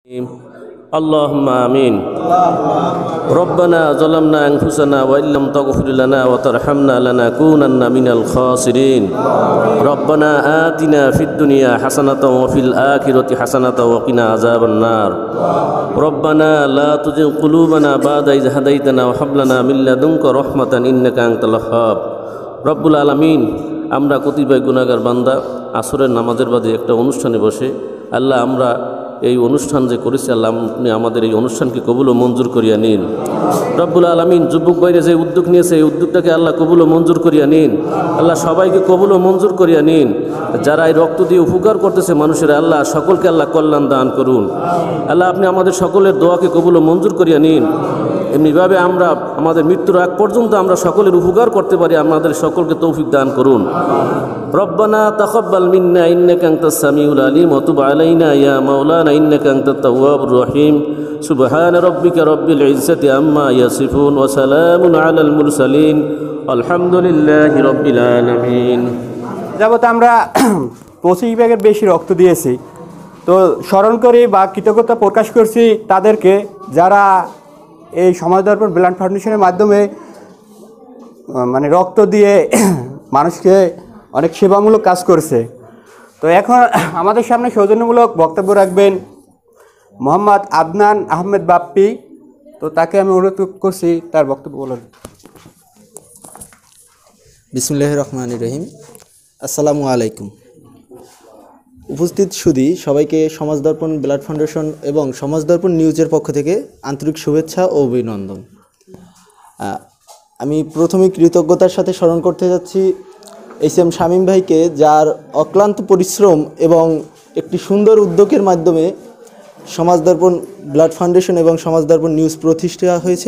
اللهم آمين. ربنا ظلمنا أنفسنا وإن لم تغفر لنا وترحمنا لنكونن من الخاسرين. ربنا آتنا في الدنيا حسنة وفي الآخرة حسنة وقنا عذاب النار. ربنا لا تزغ قلوبنا بعد إذ هديتنا وهب لنا من لدنك رحمة إنك أنت الوهاب. রব্বুল আলামিন, আমরা কতিপয় গুনাহগার বান্দা আসরের নামাজের বাদে একটা অনুষ্ঠানে বসে আল্লাহ আমরা এই অনুষ্ঠান যে করেছি আল্লাহ আপনি আমাদের এই অনুষ্ঠানকে কবুল ও মঞ্জুর করিয়া নিন। রব্বুল আলামিন, যুবক ভাইরা যে উদ্যোগ নিয়েছে এই উদ্যোগটাকে আল্লাহ কবুল ও মঞ্জুর করিয়া নিন। আল্লাহ সবাইকে কবুল ও মঞ্জুর করিয়া নিন। যারা এই রক্ত দিয়ে উপকার করতেছে মানুষের, আল্লাহ সকলকে আল্লাহ কল্যাণ দান করুন। আল্লাহ আপনি আমাদের সকলের দোয়াকে কবুল ও মঞ্জুর করিয়া নিন। এমনিভাবে আমরা আমাদের মৃত্যুর আগ পর্যন্ত আমরা সকলের উপকার করতে পারি, আমাদের সকলকে তৌফিক দান করুন। রব্বানা তাকাব্বাল মিন্না ইন্নাকা আনতাস সামিউল আলিম ওয়া তুব আলাইনা ইয়া মাওলানা ইন্নাকা আনতাত তাওয়াবুর রহিম। সুবহান রাব্বিকা রব্বিল ইজ্জাতি আম্মা ইয়াসিফুন ওয়া সালামুন আলাল মুরসালিন আলহামদুলিল্লাহি রব্বিল আলামিন। যাবত আমরা 25 ভাগের বেশি রক্ত দিয়েছি, তো স্মরণ করি বা কৃতজ্ঞতা প্রকাশ করছি তাদেরকে যারা এই সমাজ দর্পণ ব্লাড ফাউন্ডেশনের মাধ্যমে মানে রক্ত দিয়ে মানুষকে অনেক সেবামূলক কাজ করছে। তো এখন আমাদের সামনে সৌজন্যমূলক বক্তব্য রাখবেন মোহাম্মদ আদনান আহমেদ বাপ্পি। তো তাকে আমি অনুরোধ করছি তার বক্তব্য বলুন। বিসমিল্লাহির রহমানির রহিম। আসসালামু আলাইকুম। উপস্থিত সুধী সবাইকে সমাজ দর্পণ ব্লাড ফাউন্ডেশন এবং সমাজ দর্পণ নিউজের পক্ষ থেকে আন্তরিক শুভেচ্ছা ও অভিনন্দন। আমি প্রথমেই কৃতজ্ঞতার সাথে স্মরণ করতে যাচ্ছি এস.এম. শামীম ভাইকে, যার অক্লান্ত পরিশ্রম এবং একটি সুন্দর উদ্যোগের মাধ্যমে সমাজ দর্পণ ব্লাড ফাউন্ডেশন এবং সমাজ দর্পণ নিউজ প্রতিষ্ঠা হয়েছে।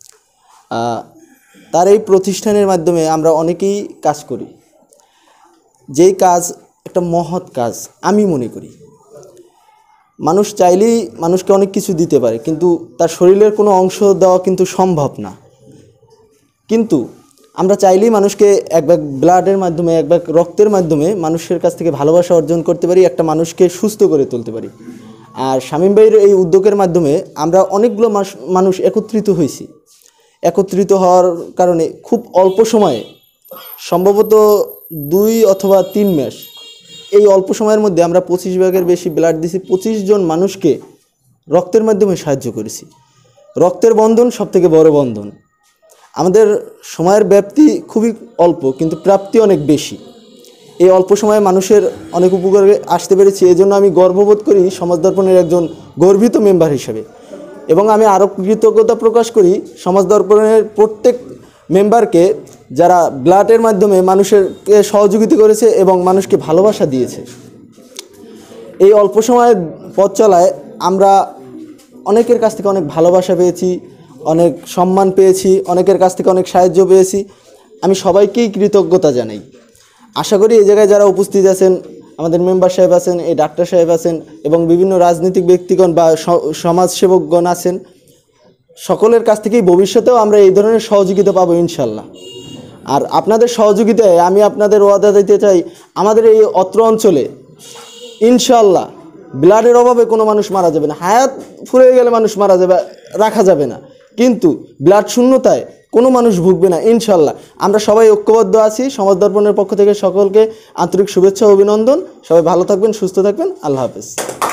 তার এই প্রতিষ্ঠানের মাধ্যমে আমরা অনেকেই কাজ করি, যেই কাজ একটা মহৎ কাজ আমি মনে করি। মানুষ চাইলেই মানুষকে অনেক কিছু দিতে পারে, কিন্তু তার শরীরের কোনো অংশ দেওয়া কিন্তু সম্ভব না। কিন্তু আমরা চাইলেই মানুষকে এক ব্যাগ ব্লাডের মাধ্যমে, এক ব্যাগ রক্তের মাধ্যমে মানুষের কাছ থেকে ভালোবাসা অর্জন করতে পারি, একটা মানুষকে সুস্থ করে তুলতে পারি। আর শামীম ভাইয়ের এই উদ্যোগের মাধ্যমে আমরা অনেকগুলো মানুষ একত্রিত হয়েছি। একত্রিত হওয়ার কারণে খুব অল্প সময়ে, সম্ভবত 2 অথবা 3 মাস, এই অল্প সময়ের মধ্যে আমরা 25 ভাগের বেশি ব্লাড দিয়েছি। 25 জন মানুষকে রক্তের মাধ্যমে সাহায্য করেছি। রক্তের বন্ধন সবথেকে বড় বন্ধন। আমাদের সময়ের ব্যাপ্তি খুবই অল্প, কিন্তু প্রাপ্তি অনেক বেশি। এই অল্প সময়ে মানুষের অনেক উপকারে আসতে পেরেছি, এজন্য আমি গর্ববোধ করি সমাজ দর্পণের একজন গর্বিত মেম্বার হিসেবে। এবং আমি আরও কৃতজ্ঞতা প্রকাশ করি সমাজ দর্পণের প্রত্যেক মেম্বারকে, যারা ব্লাডের মাধ্যমে মানুষকে সহযোগিতা করেছে এবং মানুষকে ভালোবাসা দিয়েছে। এই অল্প সময়ের পথ চলায় আমরা অনেকের কাছ থেকে অনেক ভালোবাসা পেয়েছি, অনেক সম্মান পেয়েছি, অনেকের কাছ থেকে অনেক সাহায্য পেয়েছি। আমি সবাইকেই কৃতজ্ঞতা জানাই। আশা করি এই জায়গায় যারা উপস্থিত আছেন, আমাদের মেম্বার সাহেব আছেন, এই ডাক্তার সাহেব আছেন এবং বিভিন্ন রাজনৈতিক ব্যক্তিগণ বা সমাজসেবকগণ আছেন, সকলের কাছ থেকেই ভবিষ্যতেও আমরা এই ধরনের সহযোগিতা পাবো ইনশাল্লাহ। আর আপনাদের সহযোগিতায় আমি আপনাদের ওয়াদা দিতে চাই, আমাদের এই অত্র অঞ্চলে ইনশাল্লাহ ব্লাডের অভাবে কোনো মানুষ মারা যাবে না। হায়াত ফুরিয়ে গেলে মানুষ মারা যাবে, রাখা যাবে না, কিন্তু ব্লাড শূন্যতায় কোনো মানুষ ভুগবে না ইনশাল্লাহ। আমরা সবাই ঐক্যবদ্ধ আছি। সমাজ দর্পণের পক্ষ থেকে সকলকে আন্তরিক শুভেচ্ছা ও অভিনন্দন। সবাই ভালো থাকবেন, সুস্থ থাকবেন। আল্লাহ হাফেজ।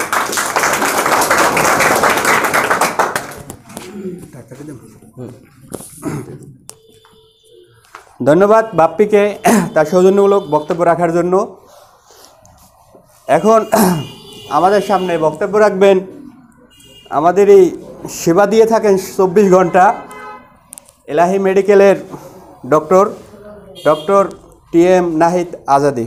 ধন্যবাদ বাপ্পিকে তার সৌজন্যমূলক বক্তব্য রাখার জন্য। এখন আমাদের সামনে বক্তব্য রাখবেন আমাদের এই সেবা দিয়ে থাকেন 24 ঘন্টা এলাহি মেডিকেলের ডক্টর টি.এম. নাহিদ আজাদি।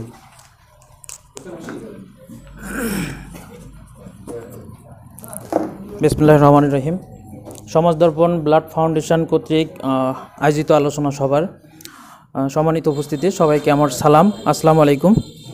বিসমিল্লাহির রহমানির রহিম। সমাজ দর্পণ ব্লাড ফাউন্ডেশন কর্তৃক আয়োজিত আলোচনা সভার সম্মানিত উপস্থিতি, সবাইকে আমার সালাম, আসসালামু আলাইকুম।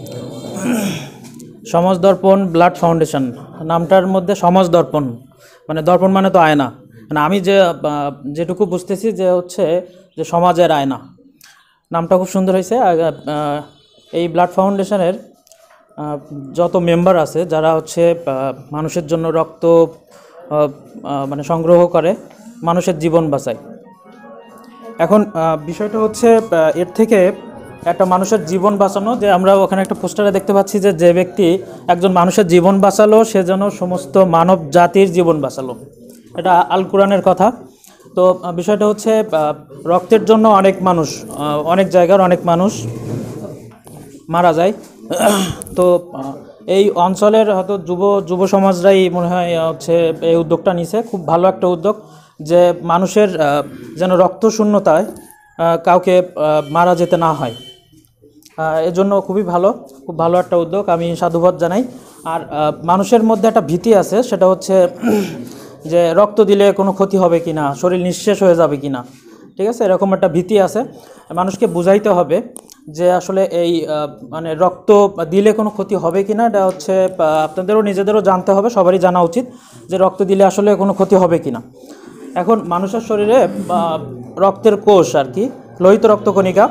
সমাজ দর্পণ ব্লাড ফাউন্ডেশন নামটার মধ্যে সমাজ দর্পণ মানে দর্পণ মানে তো আয়না, মানে আমি যেটুকু বুঝতেছি যে হচ্ছে যে সমাজের আয়না। নামটা খুব সুন্দর হয়েছে। এই ব্লাড ফাউন্ডেশনের যত মেম্বার আছে যারা হচ্ছে মানুষের জন্য রক্ত মানে সংগ্রহ করে, মানুষের জীবন বাঁচায়। এখন বিষয়টা হচ্ছে এর থেকে একটা মানুষের জীবন বাঁচানো, যে আমরা ওখানে একটা পোস্টারে দেখতে পাচ্ছি যে যে ব্যক্তি একজন মানুষের জীবন বাঁচালো সে যেন সমস্ত মানব জাতির জীবন বাঁচালো, এটা আল কোরআনের কথা। তো বিষয়টা হচ্ছে রক্তের জন্য অনেক মানুষ, অনেক জায়গার অনেক মানুষ মারা যায়। তো এই অঞ্চলের হয়তো যুব সমাজরাই মনে হয় হচ্ছে এই উদ্যোগটা নিছে, খুব ভালো একটা উদ্যোগ, যে মানুষের যেন রক্ত শূন্যতায় কাউকে মারা যেতে না হয়। এজন্য খুব ভালো একটা উদ্যোগ, আমি সাধুবাদ জানাই। আর মানুষের মধ্যে একটা ভীতি আছে, সেটা হচ্ছে যে রক্ত দিলে কোনো ক্ষতি হবে কি না, শরীর নিঃশেষ হয়ে যাবে কি না, ঠিক আছে, এরকম একটা ভীতি আছে। মানুষকে বুঝাইতে হবে যে আসলে এই মানে রক্ত দিলে কোনো ক্ষতি হবে কি না, এটা হচ্ছে আপনাদেরও নিজেদেরও জানতে হবে, সবারই জানা উচিত যে রক্ত দিলে আসলে কোনো ক্ষতি হবে কি না। এখন মানুষের শরীরে রক্তের কোষ আর কি, লোহিত রক্তকণিকা,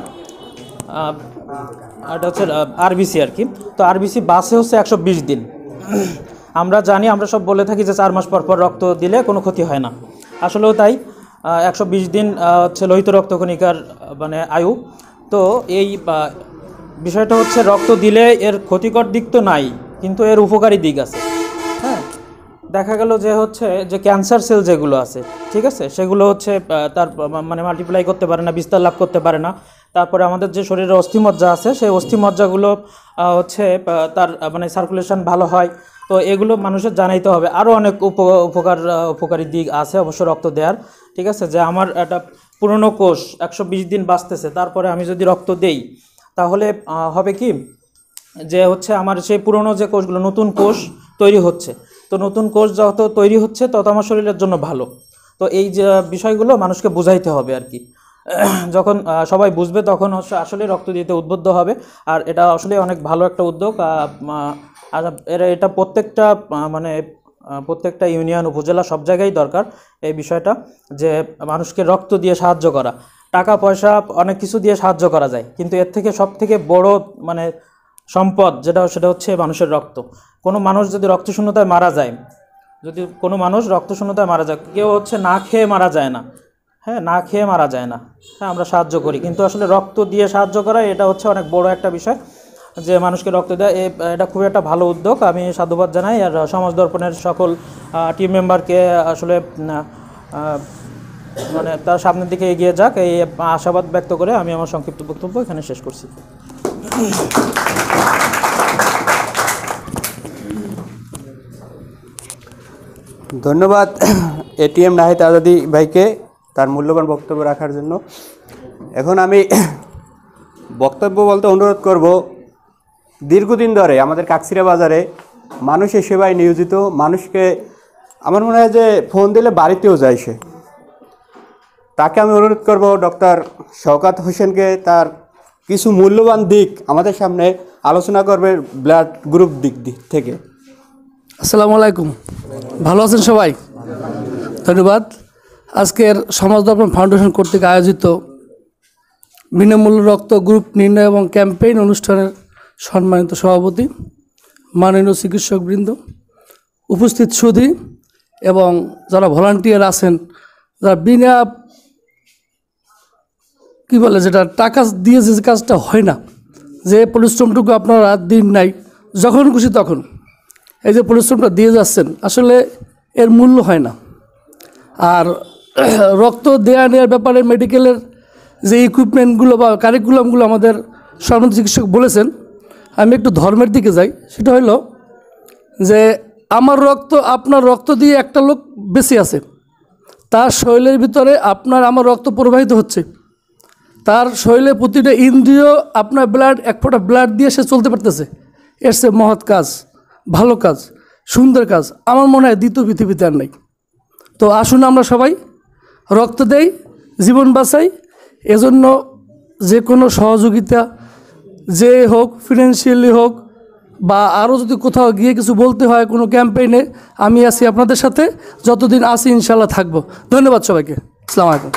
এটা হচ্ছে আরবিসি আর কি। তো আরবিসি বাসে হচ্ছে 120 দিন। আমরা জানি, আমরা সব বলে থাকি যে 4 মাস পর পর রক্ত দিলে কোনো ক্ষতি হয় না, আসলেও তাই। 120 দিন হচ্ছে লোহিত রক্তকণিকার মানে আয়ু। তো এই বিষয়টা হচ্ছে রক্ত দিলে এর ক্ষতিকর দিক তো নাই, কিন্তু এর উপকারী দিক আছে। হ্যাঁ, দেখা গেল যে হচ্ছে যে ক্যান্সার সেল যেগুলো আছে, ঠিক আছে, সেগুলো হচ্ছে তার মানে মাল্টিপ্লাই করতে পারে না, বিস্তার লাভ করতে পারে না। তারপরে আমাদের যে শরীরের অস্থিমজ্জা আছে, সেই অস্থিমজ্জাগুলো হচ্ছে তার মানে সার্কুলেশন ভালো হয়। তো এগুলো মানুষের জানাইতে হবে। আরও অনেক উপকারী দিক আছে অবশ্য রক্ত দেওয়ার, ঠিক আছে। যে আমার একটা পুরনো কোষ 120 দিন বাঁচতেছে, তারপরে আমি যদি রক্ত দেই তাহলে হবে কি যে হচ্ছে আমার সেই পুরনো যে কোষগুলো, নতুন কোষ তৈরি হচ্ছে। তো নতুন কোষ যত তৈরি হচ্ছে তত আমার শরীরের জন্য ভালো। তো এই যে বিষয়গুলো মানুষকে বুঝাইতে হবে আর কি। যখন সবাই বুঝবে তখন আসলে রক্ত দিতে উদ্বুদ্ধ হবে। আর এটা আসলে অনেক ভালো একটা উদ্যোগ। এটা প্রত্যেকটা মানে প্রত্যেকটা ইউনিয়ন, উপজেলা সব জায়গায় দরকার এই বিষয়টা, যে মানুষকে রক্ত দিয়ে সাহায্য করা। টাকা পয়সা অনেক কিছু দিয়ে সাহায্য করা যায়, কিন্তু এর থেকে সব থেকে বড় মানে সম্পদ সেটা হচ্ছে মানুষের রক্ত। কোনো মানুষ যদি রক্তশূন্যতায় মারা যায়, কেউ হচ্ছে না খেয়ে মারা যায় না, হ্যাঁ, না খেয়ে মারা যায় না, হ্যাঁ, আমরা সাহায্য করি, কিন্তু আসলে রক্ত দিয়ে সাহায্য করা এটা হচ্ছে অনেক বড় একটা বিষয়, যে মানুষকে রক্ত দেয়। এটা খুবই একটা ভালো উদ্যোগ, আমি সাধুবাদ জানাই। আর সমাজ দর্পণের সকল টিম মেম্বারকে আসলে মানে তার সামনের দিকে এগিয়ে যাক, এই আশাবাদ ব্যক্ত করে আমি আমার সংক্ষিপ্ত বক্তব্য এখানে শেষ করছি। ধন্যবাদ এটিএম নাহিদ আজাদি ভাইকে তার মূল্যবান বক্তব্য রাখার জন্য। এখন আমি বক্তব্য বলতে অনুরোধ করব, দীর্ঘদিন ধরে আমাদের কাকসিরা বাজারে মানুষের সেবায় নিয়োজিত মানুষকে আমার মনে হয় যে ফোন দিলে বাড়িতেও যায় সে, তাকে আমি অনুরোধ করব ডক্টর শওকত হোসেনকে তার কিছু মূল্যবান দিক আমাদের সামনে আলোচনা করবে ব্লাড গ্রুপ দিক থেকে। আসসালামু আলাইকুম, ভালো আছেন সবাই? ধন্যবাদ। আজকের সমাজ দর্পণ ফাউন্ডেশন কর্তৃক আয়োজিত বিনামূল্য রক্ত গ্রুপ নির্ণয় এবং ক্যাম্পেইন অনুষ্ঠানের সম্মানিত সভাপতি, মাননীয় চিকিৎসকবৃন্দ, উপস্থিত সুধী এবং যারা ভলান্টিয়ার আছেন, যারা বিনা যেটা টাকা দিয়ে যে কাজটা হয় না, যে পরিশ্রমটুকু আপনারা দিন নাই যখন খুশি তখন এই যে পরিশ্রমটা দিয়ে যাচ্ছেন, আসলে এর মূল্য হয় না। আর রক্ত দেয়া নেওয়ার ব্যাপারে মেডিকেলের যে ইকুইপমেন্টগুলো বা কারিকুলামগুলো আমাদের সম্মানিত চিকিৎসক বলেছেন, আমি একটু ধর্মের দিকে যাই। সেটা হলো যে আমার রক্ত আপনার রক্ত দিয়ে একটা লোক বেঁচে আছে, তার শরীরের ভিতরে আপনার আমার রক্ত প্রবাহিত হচ্ছে, তার শরীরে প্রতিটা ইন্দ্রিয় আপনার ব্লাড, এক ফোঁটা ব্লাড দিয়ে সে চলতে পারতেছে। এর সে মহৎ কাজ, ভালো কাজ, সুন্দর কাজ আমার মনে হয় দ্বিতীয় পৃথিবীতে আর নেই। তো আসুন আমরা সবাই রক্ত দেই, জীবন বাঁচাই। এজন্য যে কোনো সহযোগিতা যে হোক, ফিনান্সিয়ালি হোক বা আরও যদি কোথাও গিয়ে কিছু বলতে হয় কোনো ক্যাম্পেইনে, আমি আছি আপনাদের সাথে, যতদিন আছি ইনশাল্লাহ থাকবো। ধন্যবাদ সবাইকে। আসসালামু আলাইকুম।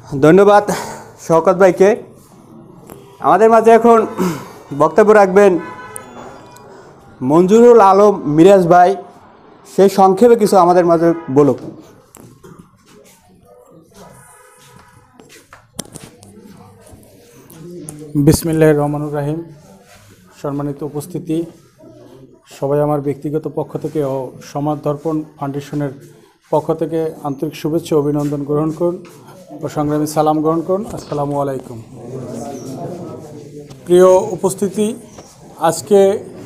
ধন্যবাদ শওকত ভাইকে। আমাদের মাঝে এখন বক্তব্য রাখবেন মঞ্জুরুল আলম মিরাজ ভাই। সেই সংক্ষেপে কিছু আমাদের মাঝে বলুক। বিসমিল্লাহির রহমানির রহিম। সম্মানিত উপস্থিতি, সবাই আমার ব্যক্তিগত পক্ষ থেকে ও সমাজ দর্পণ ফাউন্ডেশনের পক্ষ থেকে আন্তরিক শুভেচ্ছা অভিনন্দন গ্রহণ করুন ও সংগ্রামী সালাম গ্রহণ করুন। আসসালামু আলাইকুম। প্রিয় উপস্থিতি, আজকে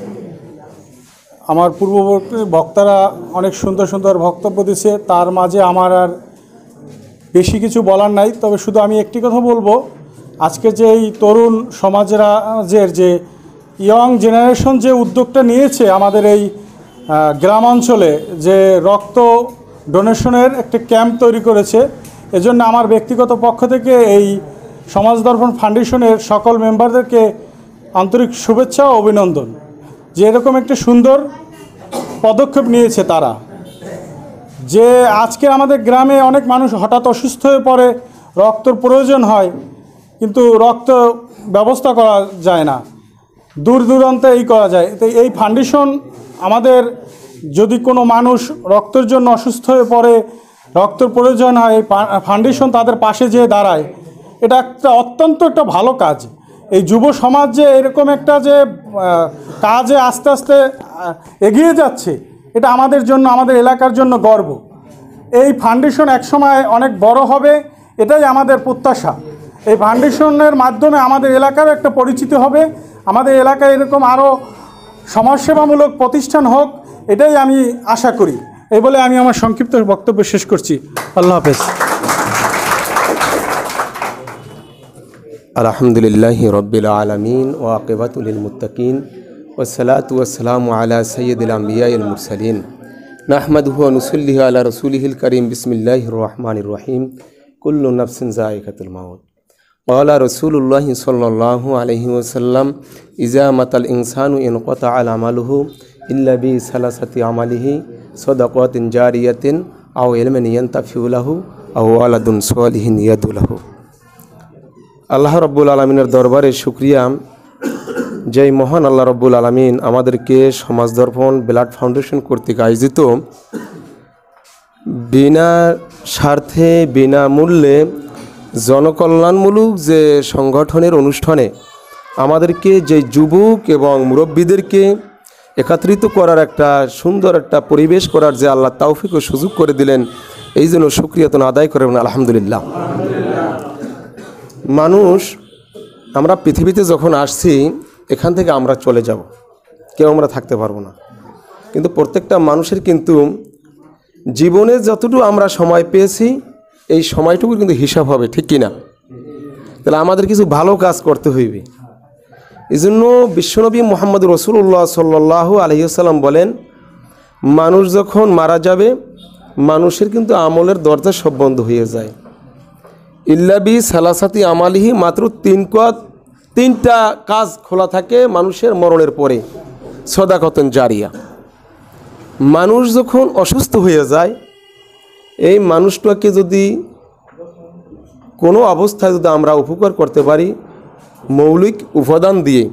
আমার পূর্ববর্তী বক্তারা অনেক সুন্দর সুন্দর বক্তব্য দিয়েছে, তার মাঝে আমার আর বেশি কিছু বলার নাই। তবে শুধু আমি একটি কথা বলবো, আজকে যে এই তরুণ সমাজের যে ইয়ং জেনারেশন যে উদ্যোগটা নিয়েছে আমাদের এই গ্রাম অঞ্চলে, যে রক্ত ডোনেশনের একটা ক্যাম্প তৈরি করেছে, এজন্য আমার ব্যক্তিগত পক্ষ থেকে এই সমাজ দর্পণ ফাউন্ডেশনের সকল মেম্বারদেরকে আন্তরিক শুভেচ্ছা ও অভিনন্দন যে এরকম একটা সুন্দর পদক্ষেপ নিয়েছে তারা। যে আজকে আমাদের গ্রামে অনেক মানুষ হঠাৎ অসুস্থ হয়ে পড়ে, রক্তর প্রয়োজন হয়, কিন্তু রক্ত ব্যবস্থা করা যায় না, দূর দূরান্তে এই করা যায়। তো এই ফাউন্ডেশন আমাদের, যদি কোনো মানুষ রক্তের জন্য অসুস্থ হয়ে পড়ে, রক্তের প্রয়োজন হয়, এই ফাউন্ডেশন তাদের পাশে যেয়ে দাঁড়ায়। এটা একটা অত্যন্ত একটা ভালো কাজ। এই যুব সমাজ যে এরকম একটা যে কাজে আস্তে আস্তে এগিয়ে যাচ্ছে, এটা আমাদের জন্য, আমাদের এলাকার জন্য গর্ব। এই ফাউন্ডেশন একসময় অনেক বড় হবে, এটাই আমাদের প্রত্যাশা। এই ফাউন্ডেশনের মাধ্যমে আমাদের এলাকারও একটা পরিচিতি হবে, আমাদের এলাকায় এরকম আরও সমাজসেবামূলক প্রতিষ্ঠান হোক, এটাই আমি আশা করি। এই বলে আমি আমার সংক্ষিপ্ত বক্তব্য শেষ করছি। আল্লাহ হাফেজ। আলহামদুলিল্লাহি রব্বিল আলামিন ওয়া আকিবাতুল লিল মুত্তাকিন ওয়াসসালাতু ওয়াসসালামু আলা সাইয়্যিদিল আমবিয়াইল মুরসালিন নাহমাদুহু ওয়া নুসাল্লি আলা রাসূলিহিল কারীম বিসমিল্লাহির রহমানির রহিম কুল্লু নাফসিন যায়িকাতুল মাউত ক্বালা রাসূলুল্লাহি সাল্লাল্লাহু আলাইহি ওয়াসাল্লাম ইযা মাতাল ইনসানু ইনকাতা আমালুহু ইল্লা বি সালাসাতি আমালিহি সাদাকাতিন জারিয়াতিন আও ইলমিন ইয়ানতাফিউ লাহু আও ওয়ালাদুন সালিহিন ইয়াদু লাহু। আল্লাহ রব্বুল আলমিনের দরবারে শুক্রিয়া, যেই মহান আল্লাহ রব্বুল আলমিন আমাদেরকে সমাজ দর্পণ ব্লাড ফাউন্ডেশন কর্তৃক আয়োজিত বিনা স্বার্থে বিনামূল্যে জনকল্যাণমূলক যে সংগঠনের অনুষ্ঠানে আমাদেরকে যে যুবক এবং মুরব্বীদেরকে একত্রিত করার একটা সুন্দর একটা পরিবেশ করার যে আল্লাহ তৌফিক ও সুযোগ করে দিলেন, এই জন্য শুকরিয়াতন আদায় করবেন আলহামদুলিল্লাহ। মানুষ, আমরা পৃথিবীতে যখন আসছি, এখান থেকে আমরা চলে যাব, কেউ আমরা থাকতে পারবো না। কিন্তু প্রত্যেকটা মানুষের কিন্তু জীবনে যতটুকু আমরা সময় পেয়েছি, এই সময়টুকুর কিন্তু হিসাব হবে, ঠিক কি না? তাহলে আমাদের কিছু ভালো কাজ করতে হইবে। এই জন্য বিশ্বনবী মুহাম্মদ রাসূলুল্লাহ সাল্লাল্লাহু আলাইহি ওয়াসাল্লাম বলেন, মানুষ যখন মারা যাবে, মানুষের কিন্তু আমলের দরজা সব বন্ধ হয়ে যায়। ইল্লাবি সালাসাতি আমালিহি, মাত্র তিনটা কাজ খোলা থাকে মানুষের মরণের পরে। সদাকাতুন জারিয়া, মানুষ যখন অসুস্থ হয়ে যায়, এই মানুষটাকে যদি কোনো অবস্থায় যদি আমরা উপকার করতে পারি মৌলিক উপাদান দিয়ে,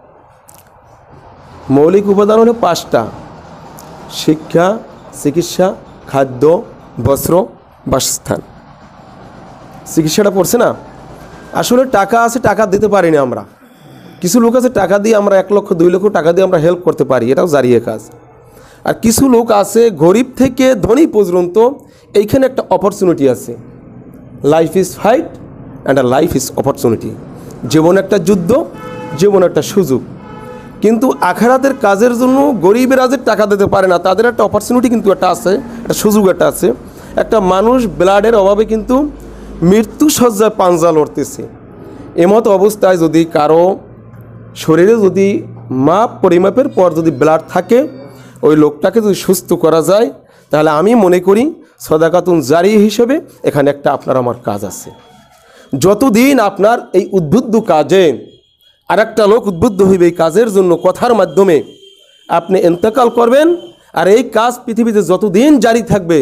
মৌলিক উপাদান হলো 5টা: শিক্ষা, চিকিৎসা, খাদ্য, বস্ত্র, বাসস্থান। চিকিৎসাটা পড়ছে না, আসলে টাকা আছে, টাকা দিতে পারি না আমরা। কিছু লোক আছে টাকা দিয়ে আমরা 1 লক্ষ 2 লক্ষ টাকা দিয়ে আমরা হেল্প করতে পারি, এটাও জারিয়া কাজ। আর কিছু লোক আছে গরিব থেকে ধনী পর্যন্ত, এইখানে একটা অপরচুনিটি আছে। Life is fight and a life is opportunity. জীবন একটা যুদ্ধ, জীবন একটা সুযোগ। কিন্তু আখিরাতের কাজের জন্য গরিবেরা যে টাকা দিতে পারে না, তাদের একটা অপরচুনিটি কিন্তু একটা আছে, একটা সুযোগ একটা আছে। একটা মানুষ ব্লাডের অভাবে কিন্তু মৃত্যু সজ্জায় পাঞ্জা লড়তেছে। এমতো অবস্থায় যদি কারো শরীরে যদি মাপ পরিমাপের পর যদি ব্লাড থাকে, ওই লোকটাকে যদি সুস্থ করা যায়, তাহলে আমি মনে করি সদাকাতুন জারিয়া হিসেবে এখানে একটা আপনার আমার কাজ আছে। যতদিন আপনার এই উদ্বুদ্ধ কাজে আর একটা লোক উদ্বুদ্ধ হইবে, এই কাজের জন্য কথার মাধ্যমে আপনি ইন্তেকাল করবেন, আর এই কাজ পৃথিবীতে যতদিন জারি থাকবে,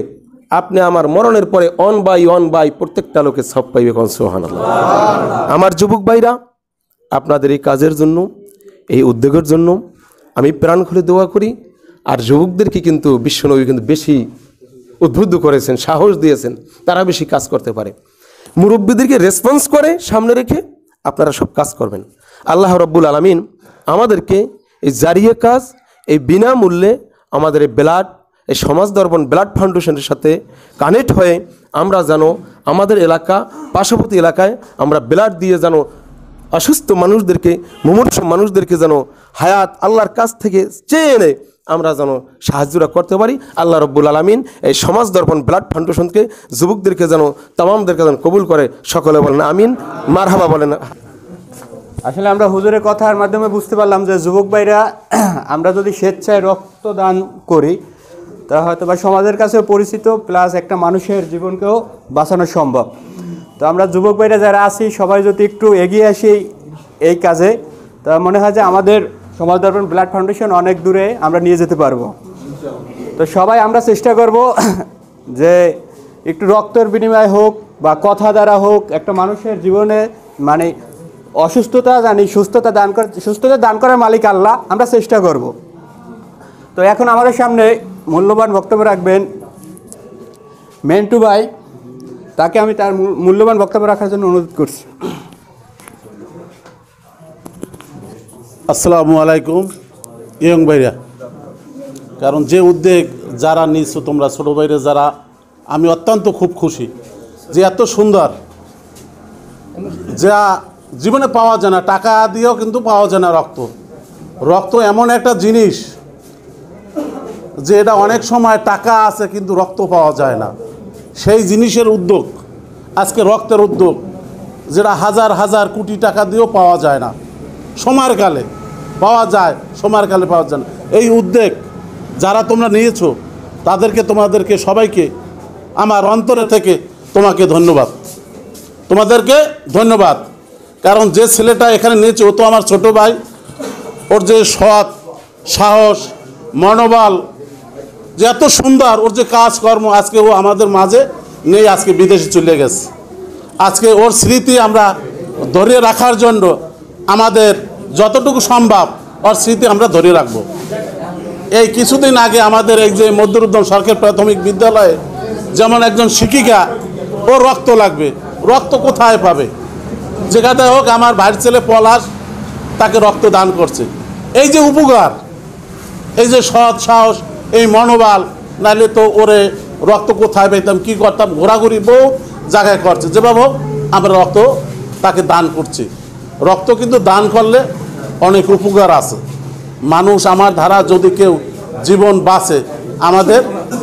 আপনি আমার মরণের পরে অন বাই প্রত্যেকটা লোকে সব পাইবে। কোন সুবহানাল্লাহ। আমার যুবক ভাইরা, আপনাদের এই কাজের জন্য, এই উদ্যোগের জন্য আমি প্রাণ খুলে দোয়া করি। আর যুবকদেরকে কিন্তু বিশ্বনবী কিন্তু বেশি উদ্বুদ্ধ করেছেন, সাহস দিয়েছেন, তারা বেশি কাজ করতে পারে। মুরব্বীদেরকে রেসপন্স করে সামনে রেখে আপনারা সব কাজ করবেন। আল্লাহ রাব্বুল আলামিন আমাদেরকে এই জারিয়া কাজ, এই বিনামূল্যে আমাদের এই এই সমাজ দর্পণ ব্লাড ফাউন্ডেশনের সাথে কানেক্ট হয়ে আমরা যেন আমাদের এলাকা, পার্শ্ববর্তী এলাকায় আমরা ব্লাড দিয়ে যেন অসুস্থ মানুষদেরকে, মুমূর্ষু মানুষদেরকে যেন হায়াত আল্লাহর কাছ থেকে চেয়ে এনে আমরা যেন সাহায্যটা করতে পারি। আল্লাহ রাব্বুল আলামিন এই সমাজ দর্পণ ব্লাড ফাউন্ডেশনকে, যুবকদেরকে যেন, তামামদেরকে যেন কবুল করে। সকলে বলেন আমিন, মারহাবা বলেন। আসলে আমরা হুজুরের কথার মাধ্যমে বুঝতে পারলাম যে যুবক ভাইরা আমরা যদি স্বেচ্ছায় রক্তদান করি তা হয়তো বা সমাজের কাছেও পরিচিত, প্লাস একটা মানুষের জীবনকেও বাঁচানো সম্ভব। তো আমরা যুবক ভাইরা যারা আছি সবাই যদি একটু এগিয়ে আসি এই কাজে, তা মনে হয় যে আমাদের সমাজ দর্পণ ব্লাড ফাউন্ডেশন অনেক দূরে আমরা নিয়ে যেতে পারবো। তো সবাই আমরা চেষ্টা করব যে একটু রক্তের বিনিময় হোক বা কথা দ্বারা হোক একটা মানুষের জীবনে মানে অসুস্থতা জানি সুস্থতা দান করার মালিক আল্লাহ, আমরা চেষ্টা করব। তো এখন আমাদের সামনে মূল্যবান বক্তব্য রাখবেন মেন্টু ভাই, তাকে আমি তার মূল্যবান বক্তব্য রাখার জন্য অনুরোধ করছি। আসসালামু আলাইকুম ইয়ং ভাইরা। কারণ যে উদ্যোগ যারা নিচ্ছ তোমরা ছোটো ভাইরা যারা, আমি অত্যন্ত খুব খুশি যে এত সুন্দর, যা জীবনে পাওয়া যায় না, টাকা দিয়েও কিন্তু পাওয়া যায় না। রক্ত এমন একটা জিনিস যে এটা অনেক সময় টাকা আছে কিন্তু রক্ত পাওয়া যায় না। সেই জিনিসের উদ্যোগ আজকে রক্তের উদ্যোগ, যেটা হাজার হাজার কোটি টাকা দিয়েও পাওয়া যায় না, সময়ের কালে পাওয়া যায়, সময়ের কালে পাওয়া যায় না। এই উদ্যোগ যারা তোমরা নিয়েছো তোমাদেরকে সবাইকে আমার অন্তরে থেকে তোমাকে ধন্যবাদ, তোমাদেরকে ধন্যবাদ। কারণ যে ছেলেটা এখানে নিয়েছে ও তো আমার ছোট ভাই, ওর যে সৎ, সাহস, মনোবল, যে এত সুন্দর ওর যে কাজকর্ম, আজকে ও আমাদের মাঝে নেই, আজকে বিদেশে চলে গেছে। আজকে ওর স্মৃতি আমরা ধরে রাখার জন্য আমাদের যতটুকু সম্ভব ওর স্মৃতি আমরা ধরে রাখবো। এই কিছুদিন আগে আমাদের এই যে মধ্যরুদ্দম সরকারি প্রাথমিক বিদ্যালয়ে যেমন একজন শিক্ষিকা, ওর রক্ত লাগবে, রক্ত কোথায় পাবে? যেখানে হোক আমার ভাইয়ের ছেলে পলাশ তাকে রক্ত দান করছে। এই যে উপকার, এই যে সৎ, সাহস, এই মনোবল, নাহলে তো ওরে রক্ত কোথায় পেতাম, কী করতাম, ঘোরাঘুরি বহু জায়গায় করছে। যেভাবে হোক আমরা রক্ত তাকে দান করছি। রক্ত কিন্তু দান করলে অনেক উপকার আছে। মানুষ আমার ধারা যদি কেউ জীবন বাঁচে, আমাদের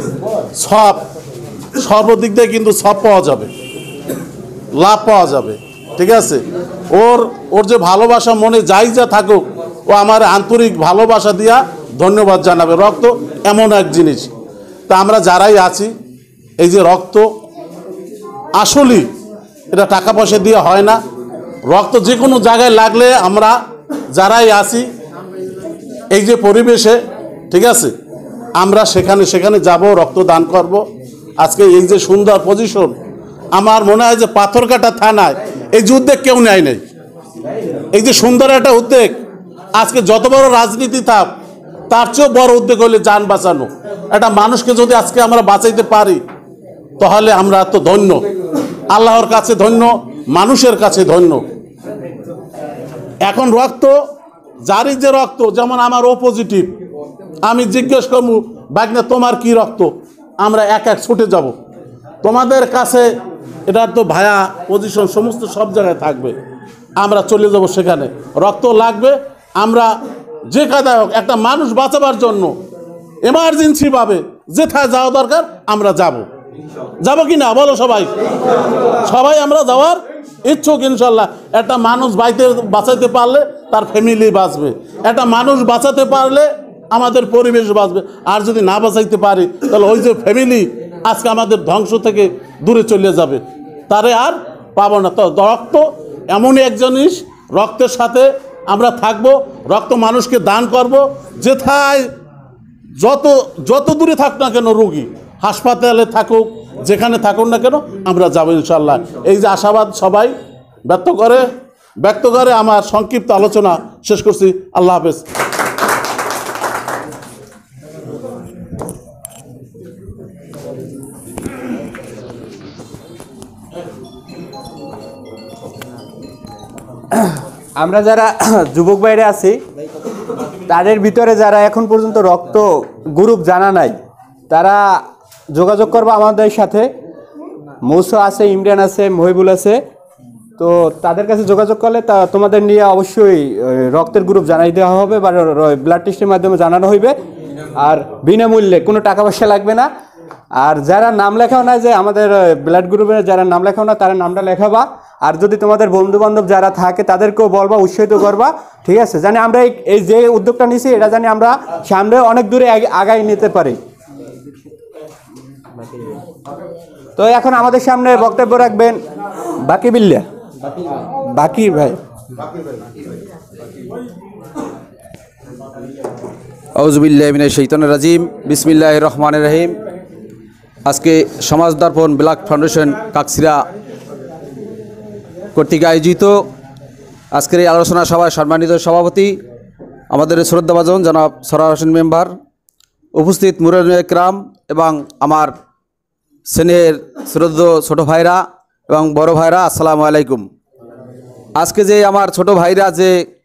সর্বদিক দিয়ে কিন্তু সব পাওয়া যাবে, লাভ পাওয়া যাবে। ঠিক আছে, ওর যে ভালোবাসা মনে যাই যা থাকুক, ও আমার আন্তরিক ভালোবাসা দিয়া ধন্যবাদ জানাবে। রক্ত এমন এক জিনিস, তা আমরা যারাই আছি, এই যে রক্ত আসলেই এটা টাকা পয়সা দিয়ে হয় না। রক্ত যে কোনো জায়গায় লাগলে আমরা যারাই আছি এই যে পরিবেশে, ঠিক আছে, আমরা সেখানে যাব, রক্ত দান করব। আজকে এই যে সুন্দর পজিশন, আমার মনে হয় যে পাথরঘাটা থানায় এই যে উদ্যোগ কেউ নেয় নাই। এই যে সুন্দর একটা উদ্যোগ, আজকে যত বড় রাজনীতি থাক তার চেয়েও বড় উদ্যোগ হলে যান বাঁচানো। একটা মানুষকে যদি আজকে আমরা বাঁচাইতে পারি তাহলে আমরা তো ধন্য, আল্লাহর কাছে ধন্য, মানুষের কাছে ধন্য। এখন রক্ত যারই যে রক্ত, যেমন আমার ও পজিটিভ, আমি জিজ্ঞেস করবো বাগনা তোমার কি রক্ত, আমরা এক এক ছুটে যাব তোমাদের কাছে। এটা তো ভায়া পজিশন সমস্ত সব জায়গায় থাকবে, আমরা চলে যাব সেখানে। রক্ত লাগবে, আমরা যে কাদায় হোক একটা মানুষ বাঁচাবার জন্য এমার্জেন্সিভাবে যেথায় যাওয়া দরকার আমরা যাব কি না বলো? সবাই আমরা যাওয়ার ইচ্ছুক ইনশাল্লাহ। একটা মানুষ বাঁচাতে পারলে তার ফ্যামিলি বাঁচবে, একটা মানুষ বাঁচাতে পারলে আমাদের পরিবেশ বাঁচবে। আর যদি না বাঁচাইতে পারি তাহলে ওই যে ফ্যামিলি আজকে আমাদের ধ্বংস থেকে দূরে চলে যাবে, তারে আর পাবো না। তো রক্ত এমনই এক জিনিস, রক্তের সাথে আমরা থাকবো, রক্ত মানুষকে দান করব। যেথায় যত দূরে থাক না কেন রোগী, হাসপাতালে থাকুক, যেখানে থাকুন না কেন আমরা যাব ইনশাল্লাহ। এই যে আশাবাদ সবাই ব্যক্ত করে আমার সংক্ষিপ্ত আলোচনা শেষ করছি। আল্লাহ হাফেজ। আমরা যারা যুবক বাইরে আছি তাদের ভিতরে যারা এখন পর্যন্ত রক্ত গ্রুপ জানা নাই তারা যোগাযোগ করবো আমাদের সাথে। মৌসা আছে, ইমরান আছে, মহিবুল আছে। তো তাদের কাছে যোগাযোগ করলে তা তোমাদের নিয়ে অবশ্যই রক্তের গ্রুপ জানাই দেওয়া হবে বা ব্লাড টেস্টের মাধ্যমে জানানো হইবে। আর বিনামূল্যে, কোনো টাকা পয়সা লাগবে না। আর যারা নাম লেখাও না, যে আমাদের ব্লাড গ্রুপে যারা নাম লেখাও না তারা নামটা লেখাবা। আর যদি তোমাদের বন্ধু বান্ধব যারা থাকে তাদেরকেও বলবা, উৎসাহিত করবা, ঠিক আছে? জানি আমরা এই যে উদ্যোগটা নিছি এটা জানি আমরা সামনে অনেক দূরে আগাই নিতে পারি। তো এখন আমাদের সামনে বক্তব্য রাখবেন বাকির ভাই। আউযুবিল্লাহি মিনাশ শাইতানির রাজিম, বিসমিল্লাহির রহমানির রহিম। আজকে সমাজ দর্পণ ব্লাড ফাউন্ডেশন কাকসিরা কর্তৃক আয়োজিত আজকের এই আলোচনা সভায় সম্মানিত সভাপতি আমাদের শ্রদ্ধাভাজন জনাব সরওয়ার হোসেন মেম্বার, উপস্থিত মুরব্বী একরাম এবং আমার স্নেহের শ্রদ্ধেয় ছোট ভাইরা এবং বড় ভাইরা, আসসালামু আলাইকুম। আজকে যে আমার ছোট ভাইরা যে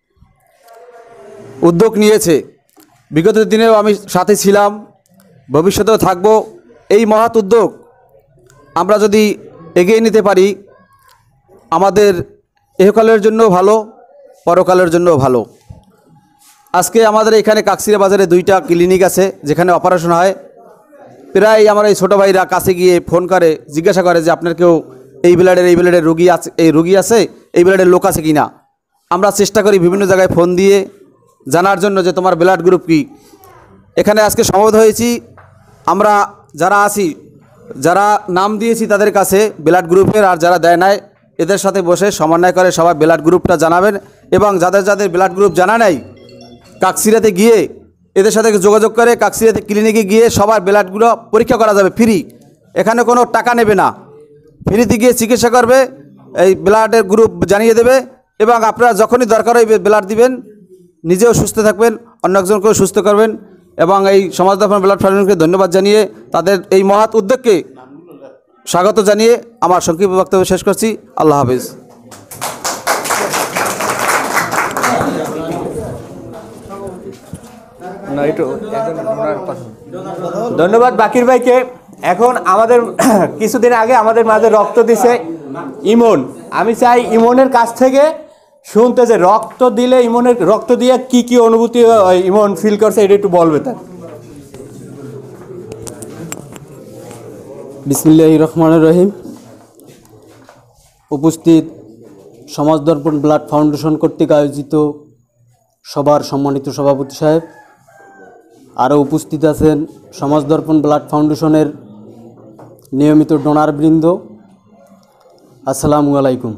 উদ্যোগ নিয়েছে, বিগত দিনেও আমি সাথে ছিলাম, ভবিষ্যতেও থাকব। এই মহৎ উদ্যোগ আমরা যদি এগিয়ে নিতে পারি আমাদের ইহকালের জন্য ভালো, পরকালের জন্য ভালো। আজকে আমাদের এখানে কাকসিরা বাজারে 2টা ক্লিনিক আছে যেখানে অপারেশন হয়। প্রায় আমার এই ছোটো ভাইরা কাছে গিয়ে ফোন করে, জিজ্ঞাসা করে যে আপনার কেউ এই ব্লাডের রুগী আছে, এই ব্লাডের লোক আছে কি না। আমরা চেষ্টা করি বিভিন্ন জায়গায় ফোন দিয়ে জানার জন্য যে তোমার ব্লাড গ্রুপ কি। এখানে আজকে সমবেত হয়েছি আমরা যারা আছি, যারা নাম দিয়েছি তাদের কাছে ব্লাড গ্রুপের, আর যারা দেয় নাই এদের সাথে বসে সমন্বয় করে সবাই ব্লাড গ্রুপটা জানাবেন। এবং যাদের ব্লাড গ্রুপ জানা নাই কাকসিরাতে গিয়ে এদের সাথে যোগাযোগ করে কাকসিরাতে ক্লিনিকে গিয়ে সবার ব্লাডগুলো পরীক্ষা করা যাবে ফ্রি। এখানে কোনো টাকা নেবে না, ফ্রিতে গিয়ে চিকিৎসা করবে, এই ব্লাডের গ্রুপ জানিয়ে দেবে এবং আপনারা যখনই দরকার হয় ব্লাড দিবেন, নিজেও সুস্থ থাকবেন, অন্য একজনকেও সুস্থ করবেন। এবং এই সমাজ দর্পণ ব্লাড ফাউন্ডেশনকে ধন্যবাদ জানিয়ে তাদের এই মহৎ উদ্যোগকে স্বাগত জানিয়ে আমার সংক্ষিপ্ত বক্তব্য শেষ করছি। আল্লাহ হাফেজ। ধন্যবাদ বাকির ভাইকে। এখন আমাদের কিছুদিন আগে আমাদের মাঝে রক্ত দিছে ইমন। আমি চাই ইমনের কাছ থেকে শুনতে যে রক্ত দিলে, ইমনের রক্ত দিয়ে কি অনুভূতি ইমন ফিল করছে এটা একটু বলবে। তার বিসমিল্লাহির রহমানির রহিম। উপস্থিত সমাজ দর্পণ ব্লাড ফাউন্ডেশন কর্তৃক আয়োজিত সবার সম্মানিত সভাপতি সাহেব, আরও উপস্থিত আছেন সমাজ দর্পণ ব্লাড ফাউন্ডেশনের নিয়মিত ডোনারবৃন্দ, আসসালামু আলাইকুম।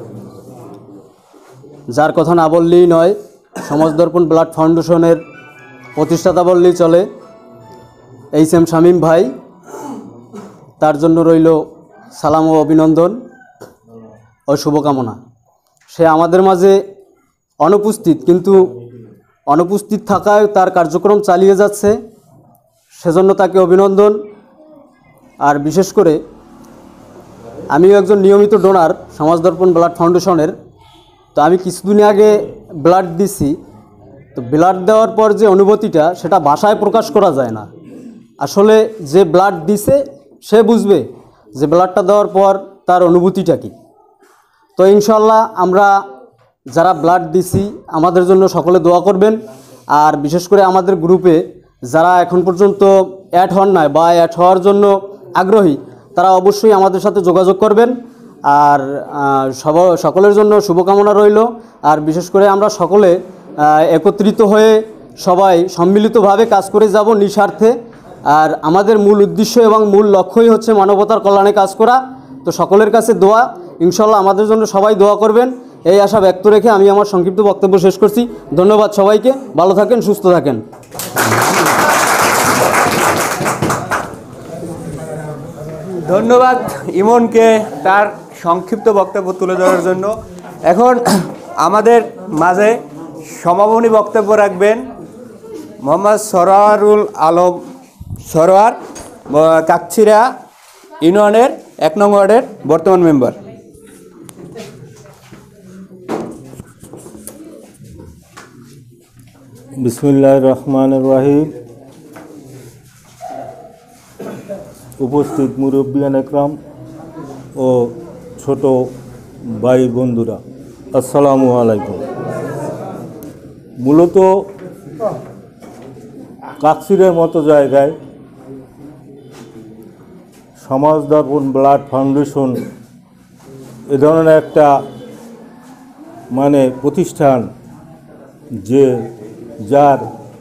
যার কথা না বললেই নয়, সমাজ দর্পণ ব্লাড ফাউন্ডেশনের প্রতিষ্ঠাতা বললেই চলে, এইচ.এম. শামীম ভাই। তার জন্য রইল সালাম ও অভিনন্দন ও শুভকামনা। সে আমাদের মাঝে অনুপস্থিত, কিন্তু অনুপস্থিত থাকায় তার কার্যক্রম চালিয়ে যাচ্ছে, সেজন্য তাকে অভিনন্দন। আর বিশেষ করে আমিও একজন নিয়মিত ডোনার সমাজ দর্পণ ব্লাড ফাউন্ডেশনের। তো আমি কিছুদিন আগে ব্লাড দিছি, তো ব্লাড দেওয়ার পর যে অনুভূতিটা সেটা ভাষায় প্রকাশ করা যায় না। আসলে যে ব্লাড দিছে সে বুঝবে যে ব্লাডটা দেওয়ার পর তার অনুভূতিটা কী। তো ইনশাল্লাহ আমরা যারা ব্লাড দিছি আমাদের জন্য সকলে দোয়া করবেন। আর বিশেষ করে আমাদের গ্রুপে যারা এখন পর্যন্ত অ্যাড হন নাই বা অ্যাড হওয়ার জন্য আগ্রহী, তারা অবশ্যই আমাদের সাথে যোগাযোগ করবেন। আর সকলের জন্য শুভকামনা রইল। আর বিশেষ করে আমরা সকলে একত্রিত হয়ে সবাই সম্মিলিতভাবে কাজ করে যাব নিঃস্বার্থে। আর আমাদের মূল উদ্দেশ্য এবং মূল লক্ষ্যই হচ্ছে মানবতার কল্যাণে কাজ করা। তো সকলের কাছে দোয়া, ইনশাল্লাহ আমাদের জন্য সবাই দোয়া করবেন, এই আশা ব্যক্ত রেখে আমি আমার সংক্ষিপ্ত বক্তব্য শেষ করছি। ধন্যবাদ সবাইকে, ভালো থাকেন, সুস্থ থাকেন। ধন্যবাদ ইমনকে তার সংক্ষিপ্ত বক্তব্য তুলে ধরার জন্য। এখন আমাদের মাঝে সমাপনী বক্তব্য রাখবেন মোহাম্মদ সরোয়ারুল আলম সরোয়ার, কাকচিরা ইউনিয়নের 1 নং ওয়ার্ডের বর্তমান মেম্বার। বিসমিল্লাহির রহমানির রহিম। উপস্থিত মুরব্বিয়ান একরাম ও ছোট ভাই বন্ধুরা, আসসালামু আলাইকুম। মূলত কাকচিরের মতো জায়গায় সমাজ দর্পণ ব্লাড ফাউন্ডেশন এ ধরনের একটা প্রতিষ্ঠান যার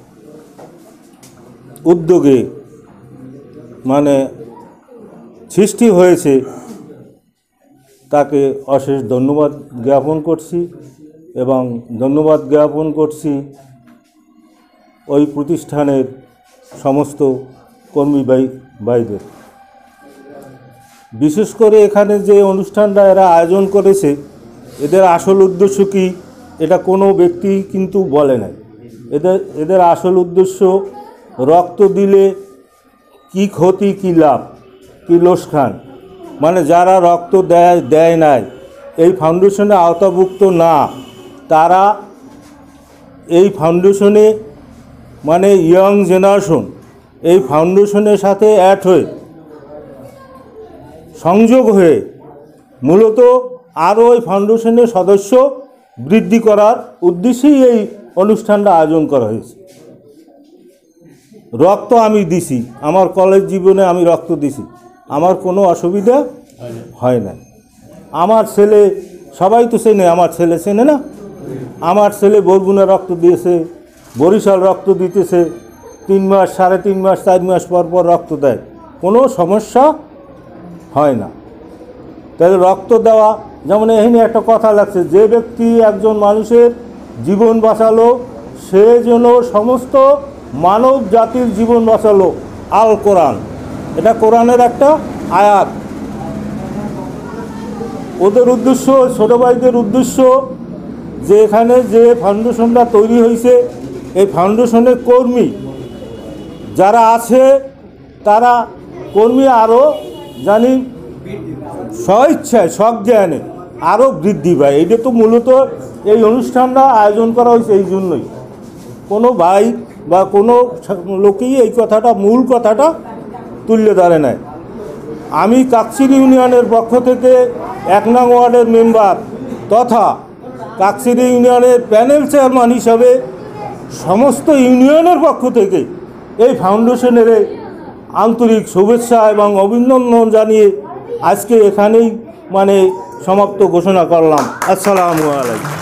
উদ্যোগে সৃষ্টি হয়েছে, তাকে অশেষ ধন্যবাদ জ্ঞাপন করছি এবং ধন্যবাদ জ্ঞাপন করছি ওই প্রতিষ্ঠানের সমস্ত কর্মী ভাইদের। বিশেষ করে এখানে যে অনুষ্ঠানটা এরা আয়োজন করেছে, এদের আসল উদ্দেশ্য কি এটা কোনো ব্যক্তি কিন্তু বলে নাই। এদের আসল উদ্দেশ্য রক্ত দিলে কি ক্ষতি, কি লাভ, কি লোকসান, যারা রক্ত দেয় নাই, এই ফাউন্ডেশনে আওতাভুক্ত না, তারা এই ফাউন্ডেশনে ইয়ং জেনারেশন এই ফাউন্ডেশনের সাথে অ্যাড হয়ে সংযোগ হয়ে মূলত আরও ওই ফাউন্ডেশনের সদস্য বৃদ্ধি করার উদ্দেশ্যেই এই অনুষ্ঠানটা আয়োজন করা হয়েছে। রক্ত আমি দিছি, আমার কলেজ জীবনে আমি রক্ত দিছি, আমার কোনো অসুবিধা হয় না। আমার ছেলে, সবাই তো চেনে, আমার ছেলে চেনে না? আমার ছেলে বরগুনা রক্ত দিয়েছে, বরিশাল রক্ত দিতেছে, 3 মাস, 3.5 মাস, 4 মাস পর পর রক্ত দেয়, কোনো সমস্যা হয় না। তাহলে রক্ত দেওয়া, যেমন এখানে একটা কথা লাগছে, যে ব্যক্তি একজন মানুষের জীবন বাঁচালো সে যেন সমস্ত মানব জাতির জীবন বাঁচালো। আল কোরআন, এটা কোরআনের একটা আয়াত। ওদের উদ্দেশ্য, ছোট ভাইদের উদ্দেশ্য, যে এখানে যে ফাউন্ডেশনটা তৈরি হয়েছে, এই ফাউন্ডেশনের কর্মী যারা আছে, তারা কর্মী আরও স্বইচ্ছায় সজ্ঞানে আরও বৃদ্ধি পায়। এইটা তো মূলত এই অনুষ্ঠানটা আয়োজন করা হয়েছে এই জন্যই। কোনো ভাই বা কোনো লোকই এই কথাটা, মূল কথাটা তুলে ধরে নেয়। আমি কাকচির ইউনিয়নের পক্ষ থেকে 1 নং ওয়ার্ডের মেম্বার তথা কাকচির ইউনিয়নের প্যানেল চেয়ারম্যান হিসাবে সমস্ত ইউনিয়নের পক্ষ থেকে এই ফাউন্ডেশনের আন্তরিক শুভেচ্ছা এবং অভিনন্দন জানিয়ে আজকে এখানেই সমাপ্ত ঘোষণা করলাম। আসসালামু আলাইকুম।